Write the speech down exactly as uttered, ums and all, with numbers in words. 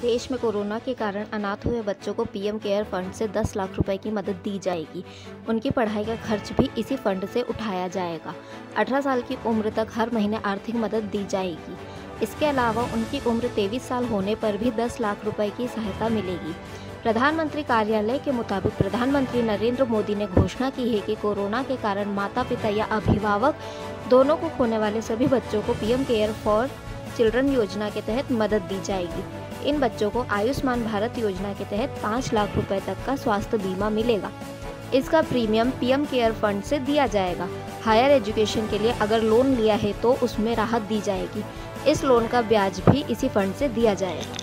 देश में कोरोना के कारण अनाथ हुए बच्चों को पीएम केयर फंड से दस लाख रुपए की मदद दी जाएगी। उनकी पढ़ाई का खर्च भी इसी फंड से उठाया जाएगा। अठारह साल की उम्र तक हर महीने आर्थिक मदद दी जाएगी। इसके अलावा उनकी उम्र तेईस साल होने पर भी दस लाख रुपए की सहायता मिलेगी। प्रधानमंत्री कार्यालय के मुताबिक प्रधानमंत्री नरेंद्र मोदी ने घोषणा की है कि कोरोना के कारण माता पिता या अभिभावक दोनों को खोने वाले सभी बच्चों को पीएम केयर फॉर चिल्ड्रन योजना के तहत मदद दी जाएगी। इन बच्चों को आयुष्मान भारत योजना के तहत पाँच लाख रुपए तक का स्वास्थ्य बीमा मिलेगा। इसका प्रीमियम पीएम केयर फंड से दिया जाएगा। हायर एजुकेशन के लिए अगर लोन लिया है तो उसमें राहत दी जाएगी। इस लोन का ब्याज भी इसी फंड से दिया जाएगा।